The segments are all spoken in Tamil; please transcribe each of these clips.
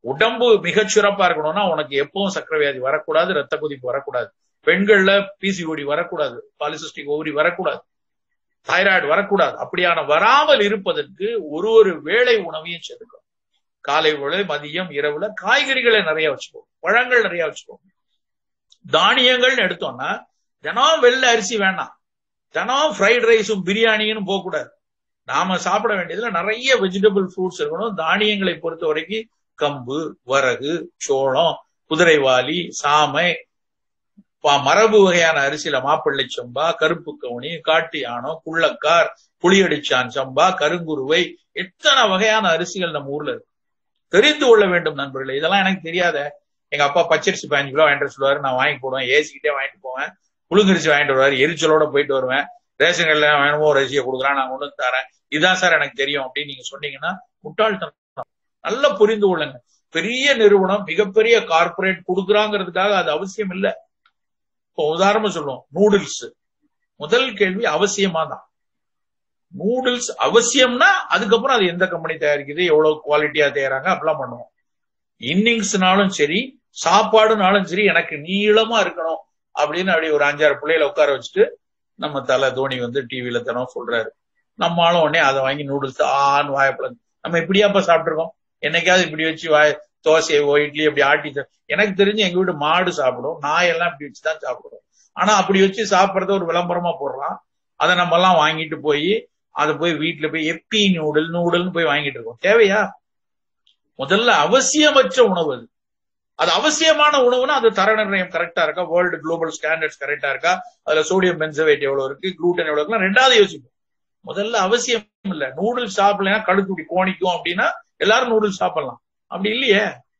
உடம்பு மிகச் சிறப்பா இருக்கணும்னா உனக்கு எப்பவும் சக்கரை வியாதி வரக்கூடாது, ரத்த கொதிப்பு வரக்கூடாது, பெண்கள்ல பிசிஓடி வரக்கூடாது, பாலிசிஸ்டிக் ஓவரி வரக்கூடாது, தைராய்டு வரக்கூடாது. அப்படியான வராமல் இருப்பதற்கு ஒரு வேளை உணவையும் சேர்க்கணும். காலை வேளை, மதியம், இரவுல காய்கறிகளை நிறைய வச்சுக்கோங்க, பழங்கள் நிறைய வச்சுக்கோங்க. தானியங்கள்னு எடுத்தோம்னா தினம் வெள்ளை அரிசி வேண்டாம், தினம் ஃப்ரைட் ரைஸும் பிரியாணியும் போக கூடாது. நாம சாப்பிட வேண்டியதுல நிறைய வெஜிடபிள் ஃப்ரூட்ஸ் இருக்கணும். தானியங்களை பொறுத்த வரைக்கும் கம்பு, வரகு, சோளம், குதிரைவாலி, சாமை, மரபு வகையான அரிசியில மாப்பிள்ளை சம்பா, கருப்பு கவுனி, காட்டு யானம், குள்ளக்கார், புளியடிச்சான் சம்பா, கருங்குருவை, எத்தனை வகையான அரிசிகள் நம்ம ஊர்ல இருக்கு. தெரிந்து கொள்ள வேண்டும் நண்பர்களே. இதெல்லாம் எனக்கு தெரியாத. எங்க அப்பா பச்சரிசி 15 கிலோ வாங்கிட்டு சொல்லுவாரு, நான் வாங்கி போடுவேன், ஏசிக்கிட்டே வாங்கிட்டு போவேன். புழுங்கரிசி வாங்கிட்டு வருவாரு, எரிச்சலோட போயிட்டு வருவேன். ரேஷன் கடையில வேணுமோ ஒரு அரிசியை கொடுக்குறான், நான் கொண்டு தரேன், இதான் சார் எனக்கு தெரியும் அப்படின்னு நீங்க சொன்னீங்கன்னா முட்டாள்தனம். நல்லா புரிந்து கொள்ளுங்க. பெரிய நிறுவனம், மிகப்பெரிய கார்பரேட் கொடுக்குறாங்கிறதுக்காக அது அவசியம் இல்லை. இப்போ உதாரணமா சொல்லுவோம், நூடுல்ஸ். முதல் கேள்வி அவசியமா தான். நூடுல்ஸ் அவசியம்னா அதுக்கப்புறம் அது எந்த கம்பெனி தயாரிக்குது, எவ்வளவு குவாலிட்டியா தயாராங்க, அப்படிலாம் பண்ணுவோம். இன்னிங்ஸ்னாலும் சரி, சாப்பாடுனாலும் சரி, எனக்கு நீளமா இருக்கணும் அப்படின்னு அப்படி ஒரு 5-6 பிள்ளைகளை உட்கார வச்சுட்டு நம்ம தலை தோனி வந்து டிவியில தினம் சொல்றாரு. நம்மளும் உடனே அதை வாங்கி நூடுல்ஸ் வாயப்பழம். நம்ம இப்படியாப்பா சாப்பிட்டுருக்கோம்? என்னைக்காவது இப்படி வச்சு தோசையோ இட்லி அப்படி ஆட்டி. எனக்கு தெரிஞ்சு எங்க வீட்டு மாடு சாப்பிடும், நாயெல்லாம் இப்படி வச்சுதான் சாப்பிடும். ஆனா அப்படி வச்சு சாப்பிடறத ஒரு விளம்பரமா போடுறான். அதை நம்ம எல்லாம் வாங்கிட்டு போய் அதை போய் வீட்டுல போய் எப்பி நூடுல்னு போய் வாங்கிட்டு இருக்கோம். தேவையா? முதல்ல அவசியமற்ற உணவு அது. அது அவசியமான உணவுனா அது தர நிர்ணயம் கரெக்டா இருக்கா, வேர்ல்டு குளோபல் ஸ்டாண்டர்ட்ஸ் கரெக்டா இருக்கா, அதுல சோடியம் பென்சோவேட் எவ்வளவு இருக்கு, குளூட்டன் எவ்வளவு இருக்கு, ரெண்டாவது யோசிப்போம். முதல்ல அவசியம் இல்ல. நூடுல்ஸ் சாப்பிடலாம் கழுத்துடி கோணிக்கும் அப்படின்னா எல்லாரும் நூடுல்ஸ் சாப்பிடலாம், அப்படி இல்லையே.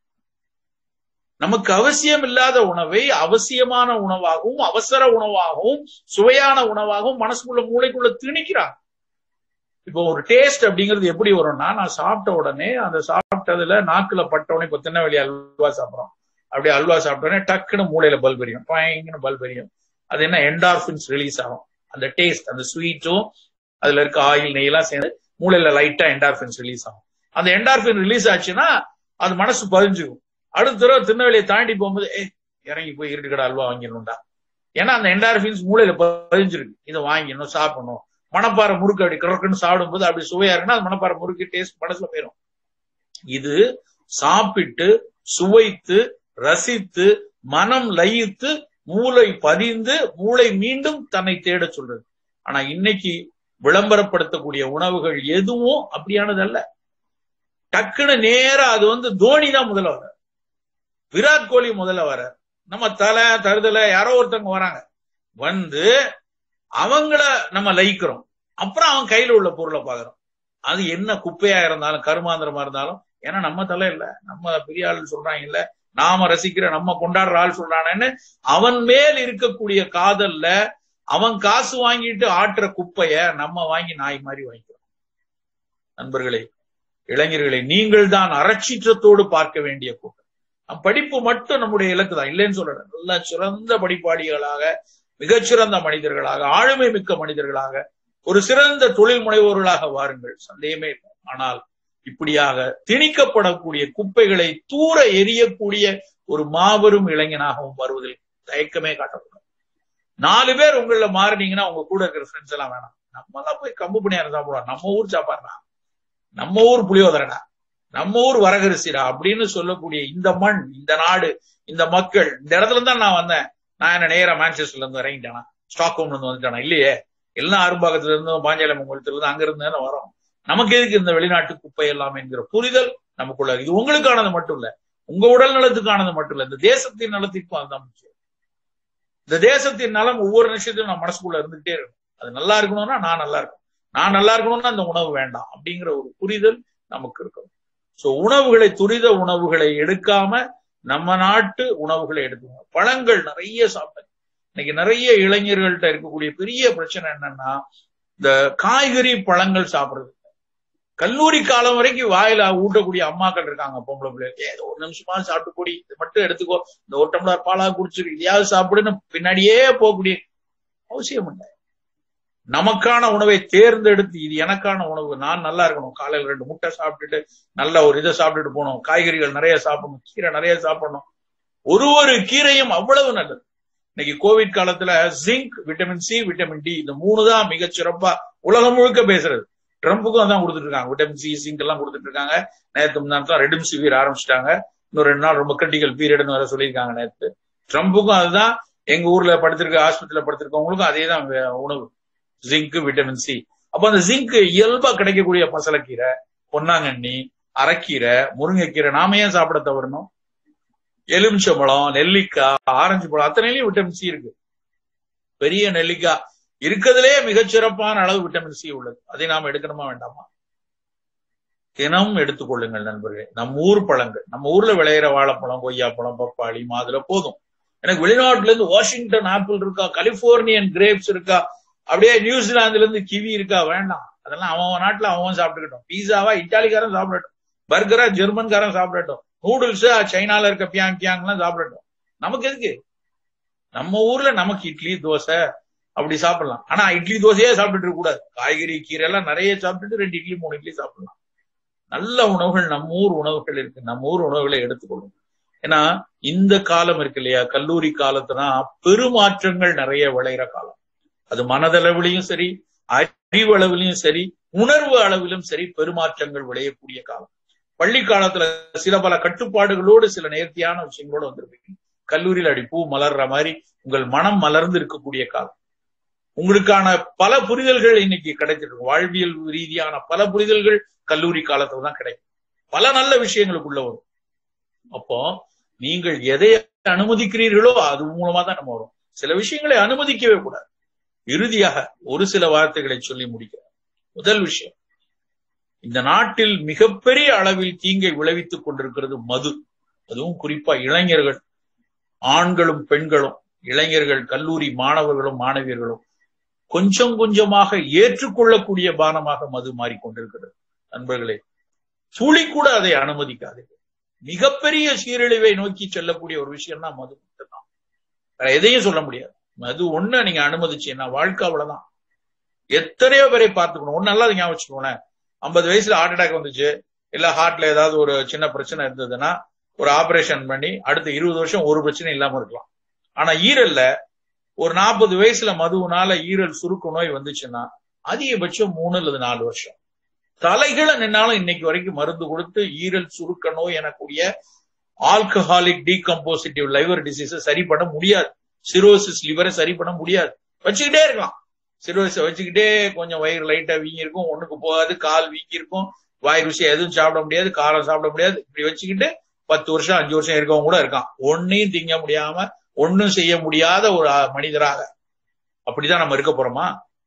நமக்கு அவசியம் இல்லாத உணவை அவசியமான உணவாகவும் அவசர உணவாகவும் சுவையான உணவாகவும் மனசுக்குள்ள மூளைக்குள்ள திணிக்கிறாங்க. இப்போ ஒரு டேஸ்ட் அப்படிங்கிறது எப்படி வரும்னா, நான் சாப்பிட்ட உடனே அந்த சாப்பிட்டதுல நாக்குல பட்ட உடனே, இப்போ திருநெல்வேலி அல்வா சாப்பிட்றோம், அப்படியே அல்வா சாப்பிட்ட உடனே டக்குன்னு மூளையில பல்ப் எரியும், பயங்கர பல்ப் எரியும். அது என்ன, என்டார்பின்ஸ் ரிலீஸ் ஆகும். அந்த டேஸ்ட், அந்த ஸ்வீட்டும் அதுல இருக்க ஆயில் நெய்யெல்லாம் சேர்ந்து மூளையில லைட்டா என்டார்பின்ஸ் ரிலீஸ் ஆகும். அந்த என்டார்பின் ரிலீஸ் ஆச்சுன்னா அது மனசு பதிஞ்சுக்கும். அடுத்த தடவை திருநெல்வேலியை தாண்டி போகும்போது இறங்கி போய் இருட்டு கடை அல்வா வாங்கிடணும்டா, ஏன்னா அந்த என்டார்பின்ஸ் மூளையில பதிஞ்சிருக்கு, இதை வாங்கிடணும், சாப்பிடணும். மணப்பாறை முறுக்கு அப்படி கிடக்குன்னு சாப்பிடும் போது அப்படி சுவையா இருக்குன்னா அது மணப்பாறை முறுக்கு டேஸ்ட் மனசுல போயிடும். இது சாப்பிட்டு சுவைத்து ரசித்து மனம் லயித்து மூளை பதிந்து மூளை மீண்டும் தன்னை தேட சொல்றது. ஆனா இன்னைக்கு விளம்பரப்படுத்தக்கூடிய உணவுகள் எதுவும் அப்படியானது அல்ல. டக்குன்னு நேரா அது வந்து தோனி தான் முதல்ல வர, விராட் கோலி முதல்ல வர, நம்ம தலை தருதல யாரோ ஒருத்தவங்க வராங்க, வந்து அவங்கள நம்ம லயிக்கிறோம். அப்புறம் அவன் கையில உள்ள பொருளை பாக்குறோம். அது என்ன குப்பையா இருந்தாலும் கருமாந்திரமா இருந்தாலும், ஏன்னா நம்ம தலை இல்ல, நம்ம பெரிய ஆள் சொல்றாங்க இல்ல, நாம ரசிக்கிற நம்ம கொண்டாடுற ஆள் சொல்றானேன்னு அவன் மேல் இருக்கக்கூடிய காதல்ல அவன் காசு வாங்கிட்டு ஆட்டுற குப்பைய நம்ம வாங்கி நாய் மாதிரி வாங்கிக்கிறோம். நண்பர்களே, இளைஞர்களை, நீங்கள் தான் அறச்சீற்றத்தோடு பார்க்க வேண்டிய கூட்டம். படிப்பு மட்டும் நம்முடைய இலக்கு தான், இல்லைன்னு சொல்லல. நல்ல சிறந்த படிப்பாளிகளாக, மிகச்சிறந்த மனிதர்களாக, ஆளுமை மிக்க மனிதர்களாக, ஒரு சிறந்த தொழில் முனைவோர்களாக வாருங்கள், சந்தேகமே இல்லை. ஆனால் இப்படியாக திணிக்கப்படக்கூடிய குப்பைகளை தூர எரியக்கூடிய ஒரு மாபெரும் இளைஞனாகவும் வருவதில் தயக்கமே காட்டக்கூடாது. 4 பேர் உங்கள மாறினீங்கன்னா உங்க கூட இருக்கிற ஃப்ரெண்ட்ஸ் எல்லாம் வேணாம். நம்ம எல்லாம் போய் கம்பு பணியாரம் சாப்பிடுவோம், நம்ம ஊர் சாப்பாடுறா, நம்ம ஊர் புளியோதரடா, நம்ம ஊர் வரகரிசிடா அப்படின்னு சொல்லக்கூடிய இந்த மண், இந்த நாடு, இந்த மக்கள், இந்த இடத்துல தான் நான் வந்தேன். நான் என்ன நேரா மான்செஸ்டர்ல இருந்து இறங்கிட்டானா, ஸ்டாக்ஹோம்ல இருந்து வந்துட்டானா? இல்லையே, எல்லாம் அரும்பாக்கத்துல இருந்தும் பாஞ்சாலமங்கலத்துல இருந்து அங்க இருந்து வரோம். நமக்கு எதுக்கு இந்த வெளிநாட்டு குப்பை எல்லாம் என்கிற புரிதல் நமக்குள்ள. இது உங்களுக்கானது மட்டும் இல்ல, உங்க உடல் நலத்துக்கானது மட்டும் இல்ல, இந்த தேசத்தின் நலத்திற்கும் அதுதான் முக்கியம். இந்த தேசத்தின் நலம் ஒவ்வொரு நிமிஷத்தையும் நம்ம மனசுக்குள்ள இருந்துகிட்டே இருக்கும். அது நல்லா இருக்கணும்னா நான் நல்லா இருக்கணும், நான் நல்லா இருக்கணும்னா அந்த உணவு வேண்டாம் அப்படிங்கிற ஒரு புரிதல் நமக்கு இருக்கும். சோ உணவுகளை, துரித உணவுகளை எடுக்காம நம்ம நாட்டு உணவுகளை எடுக்கணும். பழங்கள் நிறைய சாப்பிடுங்க. இன்னைக்கு நிறைய இளைஞர்கள்ட்ட இருக்கக்கூடிய பெரிய பிரச்சனை என்னன்னா, இந்த காய்கறி பழங்கள் சாப்பிடுறது. கல்லூரி காலம் வரைக்கும் வாயில ஊட்டக்கூடிய அம்மாக்கள் இருக்காங்க, பொம்பளை பிள்ளைகள், ஏதோ ஒரு நிமிஷமா சாப்பிட்டு போடி, இது மட்டும் எடுத்துக்கோ, இந்த ஒரு டம்ளர் பாலா குடிச்சிருக்கு, இதையாவது சாப்பிடுன்னு பின்னாடியே போகக்கூடிய அவசியம் இல்லை. நமக்கான உணவை தேர்ந்தெடுத்து இது எனக்கான உணவு, நான் நல்லா இருக்கணும், காலையில் 2 முட்டை சாப்பிட்டுட்டு நல்ல ஒரு இதை சாப்பிட்டுட்டு போகணும், காய்கறிகள் நிறைய சாப்பிடணும், கீரை நிறைய சாப்பிடணும். ஒரு கீரையும் அவ்வளவு நல்லது. இன்னைக்கு கோவிட் காலத்துல zinc, vitamin C, vitamin D, இந்த 3 தான் மிகச் சிறப்பா உலகம் முழுக்க பேசுறது. ட்ரம்புக்கும் அதான் கொடுத்துட்டு இருக்காங்க, விட்டமின் சி, ஜிங்க் எல்லாம் கொடுத்துட்டு இருக்காங்க. நேற்று முன்னாடி ரெம்டெசிவிர் ஆரம்பிச்சிட்டாங்க, இன்னும் 2 நாள் ரொம்ப கிரிட்டிக்கல் பீரியட்னு வேற சொல்லியிருக்காங்க நேற்று. ட்ரம்புக்கும் அதுதான், எங்க ஊர்ல படுத்திருக்க ஆஸ்பத்திரியில படுத்திருக்கவங்களுக்கும் அதே தான் உணவு, ஜிங்க், விட்டமின் சி. அப்ப அந்த ஜிங்க் இயல்பா கிடைக்கக்கூடிய பசலக்கீரை, பொன்னாங்கண்ணி, அரைக்கீரை, முருங்கைக்கீரை நாம ஏன் சாப்பிட தவறணும்? எலுமிச்சம்பழம், நெல்லிக்காய், ஆரஞ்சு பழம் அத்தனையிலும் விட்டமின் சி இருக்கு. பெரிய நெல்லிக்காய் இருக்கிறதுலே மிகச்சிறப்பான அளவு விட்டமின் சி உள்ளது. அதை நாம் எடுக்கணுமா வேண்டாமா? தினம் எடுத்துக்கொள்ளுங்கள் நண்பர்களே. நம்ம ஊர் பழங்கள், நம்ம ஊர்ல விளையிற வாழைப்பழம், கொய்யாப்பழம், பப்பாளி, மாதுளை போதும். எனக்கு வெளிநாட்டுல இருந்து வாஷிங்டன் ஆப்பிள் இருக்கா, கலிபோர்னியன் கிரேப்ஸ் இருக்கா, அப்படியே நியூசிலாந்துல இருந்து கிவி இருக்கா, வேண்டாம். அதெல்லாம் அவன் நாட்டுல அவன் சாப்பிட்டுக்கிட்டோம். பீஸாவா இட்டாலிக்காரன் சாப்பிடட்டும், பர்கரா ஜெர்மன்காரன் சாப்பிடட்டும், நூடுல்ஸா சைனால இருக்க பியாங் எல்லாம் சாப்பிடட்டும். நமக்கு எதுக்கு? நம்ம ஊர்ல நமக்கு இட்லி தோசை அப்படி சாப்பிடலாம். ஆனா இட்லி தோசையே சாப்பிட்டுட்டு இருக்க கூடாது. காய்கறி கீரை எல்லாம் நிறைய சாப்பிட்டுட்டு 2 இட்லி 3 இட்லி சாப்பிடலாம். நல்ல உணவுகள், நம்ம ஊர் உணவுகள் இருக்கு, நம்ம ஊர் உணவுகளை எடுத்துக்கொள்ளும். ஏன்னா இந்த காலம் இருக்கு இல்லையா, கல்லூரி காலத்துதான் பெருமாற்றங்கள் நிறைய விளையிற காலம். அது மனதளவிலையும் சரி, அறிவு அளவிலையும் சரி, உணர்வு அளவிலும் சரி பெருமாற்றங்கள் விளையக்கூடிய காலம். பள்ளி காலத்துல சில பல கட்டுப்பாடுகளோடு சில நேர்த்தியான விஷயங்களோடு வந்திருப்பீங்க. கல்லூரியில் அடி பூ மலர்ற மாதிரி உங்கள் மனம் மலர்ந்து இருக்கக்கூடிய காலம். உங்களுக்கான பல புரிதல்கள் இன்னைக்கு கிடைச்சிருக்கு. வாழ்வியல் ரீதியான பல புரிதல்கள் கல்லூரி காலத்துல தான் கிடைக்கும். பல நல்ல விஷயங்களுக்குள்ள வரும். அப்போ நீங்கள் எதை அனுமதிக்கிறீர்களோ அது மூலமா தான் நம்ம வரும். சில விஷயங்களை அனுமதிக்கவே கூடாது. இறுதியாக ஒரு சில வார்த்தைகளை சொல்லி முடிக்கிறேன். முதல் விஷயம், இந்த நாட்டில் மிகப்பெரிய அளவில் தீங்கை விளைவித்துக் கொண்டிருக்கிறது மது. அதுவும் குறிப்பா இளைஞர்கள், ஆண்களும் பெண்களும், இளைஞர்கள், கல்லூரி மாணவர்களும் மாணவியர்களும் கொஞ்சம் கொஞ்சமாக ஏற்றுக்கொள்ளக்கூடிய பானமாக மது மாறிக்கொண்டிருக்கிறது. நண்பர்களே, துளி கூட அதை அனுமதிக்காதீர்கள். மிகப்பெரிய சீரழிவை நோக்கி செல்லக்கூடிய ஒரு விஷயம் தான் மது மட்டும்தான். வேற எதையும் சொல்ல முடியாது. மது ஒண்ணு நீங்க அனுமதிச்சீங்கன்னா வாழ்க்கை அவ்வளவுதான். எத்தனையோ பேரை பார்த்துக்கணும். ஒன்னு நல்லா ஞாபகம் வச்சுக்கோங்களேன். 50 வயசுல ஹார்ட் அட்டாக் வந்துச்சு, இல்ல ஹார்ட்ல ஏதாவது ஒரு சின்ன பிரச்சனை இருந்ததுன்னா ஒரு ஆபரேஷன் பண்ணி அடுத்த 20 வருஷம் ஒரு பிரச்சனை இல்லாம இருக்கலாம். ஆனா ஈரல்ல ஒரு 40 வயசுல மதுவுனால ஈரல் சுருக்க நோய் வந்துச்சுன்னா அதிகபட்சம் 3 அல்லது 4 வருஷம். தலைகளை நின்னாலும் இன்னைக்கு வரைக்கும் மருந்து கொடுத்து ஈரல் சுருக்க நோய் எனக்கூடிய ஆல்கஹாலிக் டீகம்போசிட்டிவ் லிவர் டிசீஸை சரி பண்ண முடியாது. சிரோசிஸ் லிவரை சரி பண்ண முடியாது. வச்சுக்கிட்டே இருக்கலாம். சிரோசிஸை வச்சுக்கிட்டே கொஞ்சம் வயிறு லைட்டா வீங்கி இருக்கும், ஒண்ணுக்கு போகாது, கால் வீங்கி இருக்கும், வாய் ருசி எதுவும் சாப்பிட முடியாது, காரம் சாப்பிட முடியாது. இப்படி வச்சுக்கிட்டு 10 வருஷம் 5 வருஷம் இருக்கவங்க கூட இருக்கான். ஒன்னையும் திங்க முடியாம ஒன்னும் செய்ய முடியாத ஒரு மனிதராக. அப்படிதான் நம்ம இருக்க போறோமா?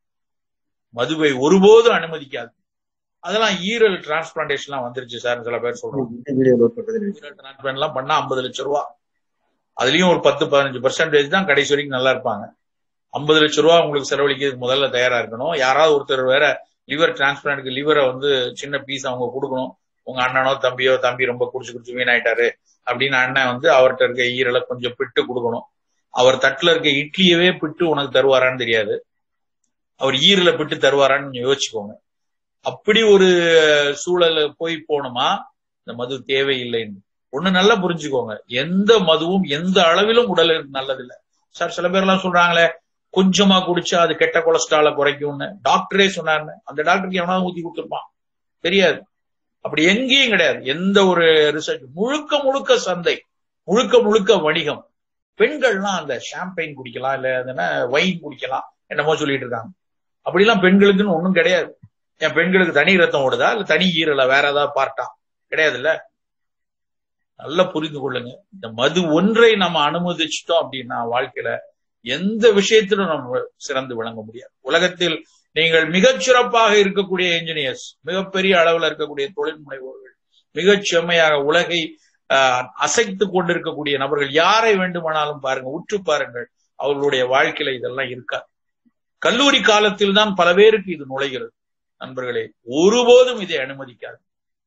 மதுவை ஒருபோதும் அனுமதிக்காது. அதெல்லாம் ஈரல் டிரான்ஸ்பிளான்டேஷன் எல்லாம் வந்துருச்சு சார், சில பேர் சொல்றோம். ஈரல் டிரான்ஸ்பிளான்ட் எல்லாம் பண்ணா 50 லட்சம் ரூபா. அதுலயும் ஒரு 10-15% தான் கடைசி வரைக்கும் நல்லா இருப்பாங்க. 50 லட்சம் ரூபா உங்களுக்கு செலவழிக்கிறதுக்கு முதல்ல தயாரா இருக்கணும். யாராவது ஒருத்தர் வேற லிவர் டிரான்ஸ்பிளான்ட்க்கு லிவரை சின்ன பீஸ் அவங்க கொடுக்கணும். உங்க அண்ணனோ தம்பியோ, தம்பி ரொம்ப குடிச்சு வீணாயிட்டாரு அப்படின்னு அண்ணன் அவர்கிட்ட இருக்க ஈரலை கொஞ்சம் பிட்டு கொடுக்கணும். அவர் தட்டுல இருக்க இட்லியவே பிட்டு உனக்கு தருவாரான்னு தெரியாது, அவர் ஈரலை பிட்டு தருவாரான்னு யோசிச்சுக்கோங்க. அப்படி ஒரு சூழல போய் போகணுமா? இந்த மது தேவையில்லைன்னு ஒண்ணு நல்லா புரிஞ்சுக்கோங்க. எந்த மதுவும் எந்த அளவிலும் உடலுக்கு நல்லதில்லை சார். சில பேர் எல்லாம் சொல்றாங்களே கொஞ்சமா குடிச்சா அது கெட்ட கொலஸ்ட்ரால குறைக்கும்னு. டாக்டரே சொன்னாருன்னு அந்த டாக்டருக்கு எவனாவது ஊத்தி கொடுத்துருப்பான்? தெரியாது. அப்படி எங்கேயும் கிடையாது. எந்த ஒரு ரிசர்ச், முழுக்க முழுக்க சந்தை, முழுக்க முழுக்க வணிகம். பெண்கள்லாம் அந்த ஷாம்பெயின் குடிக்கலாம், இல்ல வைன் குடிக்கலாம், என்னமோ சொல்லிட்டு இருக்காங்க. அப்படிலாம் பெண்களுக்குன்னு ஒண்ணும் கிடையாது. என் பெண்களுக்கு தனி ரத்தம் ஓடுதா, இல்ல தனி ஈரல வேற ஏதாவது பார்ட்டா? கிடையாது இல்ல. நல்லா புரிந்து கொள்ளுங்க. இந்த மது ஒன்றை நம்ம அனுமதிச்சிட்டோம் அப்படின்னா வாழ்க்கையில எந்த விஷயத்திலும் நம்ம சிறந்து விளங்க முடியாது. உலகத்தில் நீங்கள் மிகச்சிறப்பாக இருக்கக்கூடிய என்ஜினியர்ஸ், மிகப்பெரிய அளவுல இருக்கக்கூடிய தொழில் முனைவோர்கள், மிகச் செம்மையாக உலகை அசைத்து கொண்டிருக்கக்கூடிய நபர்கள் யாரை வேண்டுமானாலும் பாருங்க, உற்று பாருங்கள், அவர்களுடைய வாழ்க்கையில இதெல்லாம் இருக்காது. கல்லூரி காலத்தில் தான் பல பேருக்கு இது நுழைகிறது. நண்பர்களே, ஒருபோதும் இதை அனுமதிக்காது.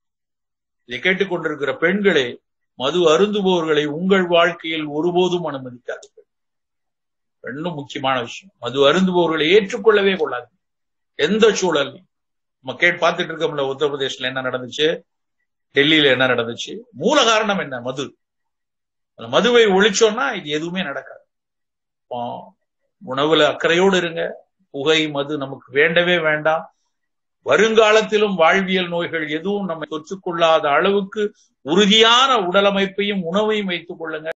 இதை கேட்டுக்கொண்டிருக்கிற பெண்களே, மது அருந்துபவர்களை உங்கள் வாழ்க்கையில் ஒருபோதும் அனுமதிக்காதீர்கள். ரெண்டும் முக்கியமான விஷயம். மது அருந்துபவர்களை ஏற்றுக்கொள்ளவே கொள்ளாது. எந்த சூழல் நம்ம பார்த்துட்டு இருக்கோம்ல, உத்தரப்பிரதேஷ்ல என்ன நடந்துச்சு, டெல்லியில என்ன நடந்துச்சு, மூல காரணம் என்ன? மது. மதுவை ஒழிச்சோம்னா இது எதுவுமே நடக்காது. உணவுல அக்கறையோடு இருங்க. புகை, மது நமக்கு வேண்டவே வேண்டாம். வருங்காலத்திலும் வாழ்வியல் நோய்கள் எதுவும் நம்ம தொற்றுக்கொள்ளாத அளவுக்கு உறுதியான உடலமைப்பையும் உணவையும் வைத்துக் கொள்ளுங்க.